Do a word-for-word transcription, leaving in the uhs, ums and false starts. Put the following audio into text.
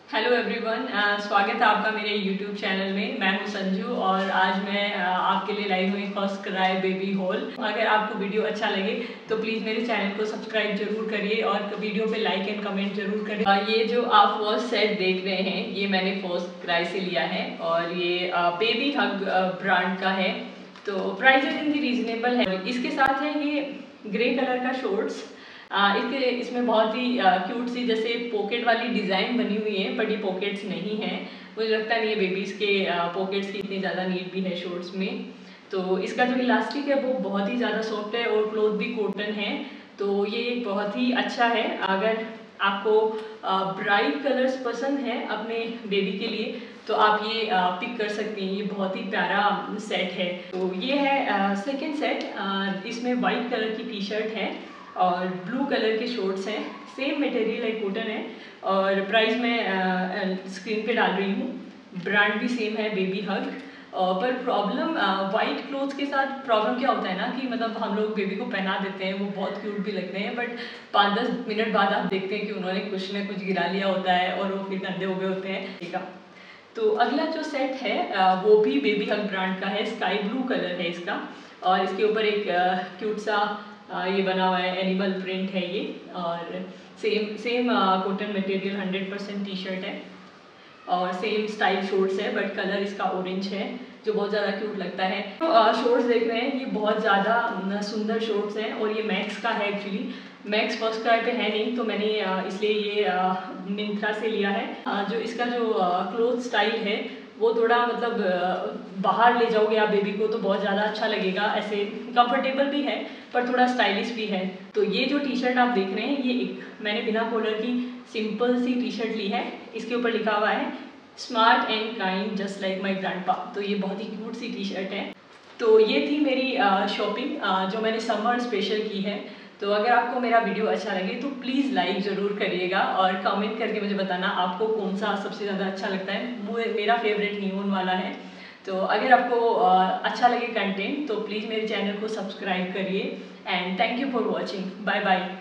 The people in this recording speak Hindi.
हेलो एवरीवन, स्वागत है आपका मेरे यूट्यूब चैनल में। मैं हूं संजू और आज मैं uh, आपके लिए लाई हुई फर्स्ट क्राई बेबी हॉल। अगर आपको वीडियो अच्छा लगे तो प्लीज़ मेरे चैनल को सब्सक्राइब जरूर करिए और वीडियो पे लाइक एंड कमेंट जरूर करिए। uh, ये जो आप फर्स्ट सेट देख रहे हैं ये मैंने फर्स्ट क्राई से लिया है और ये बेबी हग ब्रांड का है। तो प्राइस इनकी रीजनेबल है। इसके साथ है ये ग्रे कलर का शॉर्ट्स। आ, इसके इसमें बहुत ही क्यूट सी जैसे पॉकेट वाली डिज़ाइन बनी हुई है, बट ये पॉकेट्स नहीं है। मुझे लगता नहीं है बेबीज़ के पॉकेट्स की इतनी ज़्यादा नीड भी है शॉर्ट्स में। तो इसका जो इलास्टिक है वो बहुत ही ज़्यादा सॉफ्ट है और क्लॉथ भी कॉटन है, तो ये बहुत ही अच्छा है। अगर आपको ब्राइट कलर्स पसंद है अपने बेबी के लिए तो आप ये पिक कर सकती हैं। ये बहुत ही प्यारा सेट है। तो ये है सेकंड सेट। इसमें वाइट कलर की टी शर्ट है और ब्लू कलर के शॉर्ट्स हैं। सेम मटेरियल है, कॉटन है और प्राइस मैं स्क्रीन पे डाल रही हूँ। ब्रांड भी सेम है, बेबी हग। पर प्रॉब्लम वाइट क्लोथ्स के साथ प्रॉब्लम क्या होता है ना कि मतलब हम लोग बेबी को पहना देते हैं, वो बहुत क्यूट भी लगते हैं, बट पाँच दस मिनट बाद आप देखते हैं कि उन्होंने कुछ न कुछ गिरा लिया होता है और वो फिर गंदे हो गए होते हैं। ठीक है, तो अगला जो सेट है वो भी बेबी हग ब्रांड का है। स्काई ब्लू कलर है इसका और इसके ऊपर एक क्यूट सा ये बना हुआ है, एनिमल प्रिंट है ये। और same same cotton material hundred percent T shirt है और सेम स्टाइल शॉर्ट्स है, बट कलर इसका ऑरेंज है जो बहुत ज़्यादा क्यूट लगता है। तो शॉर्ट्स देख रहे हैं, ये बहुत ज़्यादा सुंदर शॉर्ट्स हैं और ये मैक्स का है। एक्चुअली मैक्स फर्स्ट क्राई पे है नहीं, तो मैंने इसलिए ये मिंत्रा से लिया है। जो इसका जो क्लोथ स्टाइल है वो थोड़ा मतलब बाहर ले जाओगे आप बेबी को तो बहुत ज़्यादा अच्छा लगेगा। ऐसे कंफर्टेबल भी है पर थोड़ा स्टाइलिश भी है। तो ये जो टी शर्ट आप देख रहे हैं ये एक मैंने बिना कॉलर की सिंपल सी टी शर्ट ली है। इसके ऊपर लिखा हुआ है smart and kind just like my grandpa. तो ये बहुत ही क्यूट सी टी शर्ट है। तो ये थी मेरी शॉपिंग जो मैंने समर स्पेशल की है। तो अगर आपको मेरा वीडियो अच्छा लगे तो प्लीज़ लाइक ज़रूर करिएगा और कमेंट करके मुझे बताना आपको कौन सा सबसे ज़्यादा अच्छा लगता है। मेरा फेवरेट नियॉन वाला है। तो अगर आपको अच्छा लगे कंटेंट तो प्लीज़ मेरे चैनल को सब्सक्राइब करिए and thank you for watching. Bye bye.